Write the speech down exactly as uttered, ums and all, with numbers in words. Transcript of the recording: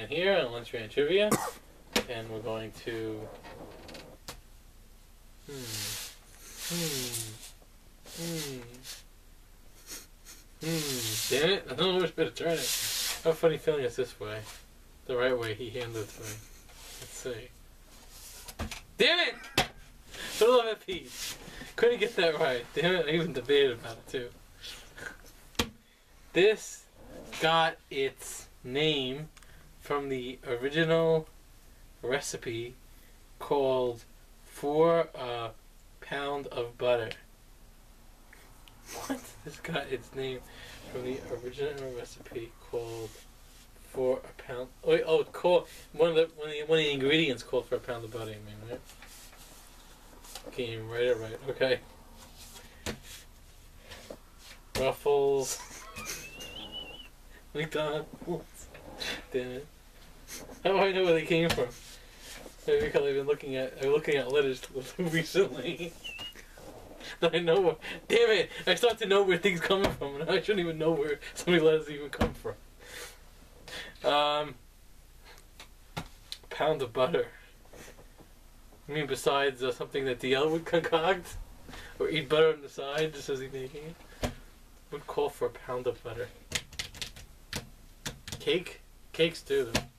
here on Lunchman Trivia, and we're going to. Hmm. Hmm. Hmm. Hmm. Damn it! I don't know which way to turn it. I have a funny feeling it's this way. The right way he handed it to me. Let's see. Damn it! Fill up a piece. Couldn't get that right. Damn it! I even debated about it too. This got its name from the original recipe called For a Pound of Butter. What? This got its name from the original recipe called For a Pound. Oh, wait, oh, called one of the one of the, one of the ingredients called For a Pound of Butter. I mean, right? Can't even write it right. Okay. Ruffles. McDonald's. Damn it. How do I know where they came from? Maybe because I've been looking at I'm looking at letters recently. That I know where. Damn it! I start to know where things coming from, and I shouldn't even know where so many letters even come from. Um, pound of butter. I mean, besides uh, something that D L would concoct or eat butter on the side, just as he's making it, would call for a pound of butter. Cake? Cakes do, though.